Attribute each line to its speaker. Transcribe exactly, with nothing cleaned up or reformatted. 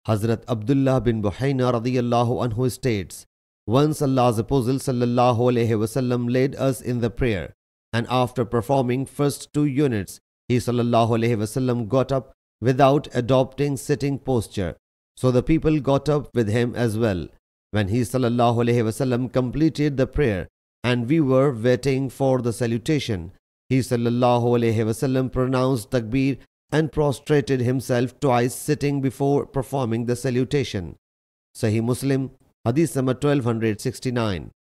Speaker 1: Hazrat Abdullah bin Buhayna radiyallahu anhu states, once Allah's Apostle sallallahu alaihi wasallam led us in the prayer, and after performing first two units, he sallallahu alaihi wasallam got up without adopting sitting posture. So the people got up with him as well. When he sallallahu alaihi wasallam completed the prayer and we were waiting for the salutation, he sallallahu alaihi wasallam pronounced takbir and prostrated himself twice, sitting before performing the salutation. Sahih Muslim Hadith number twelve sixty-nine.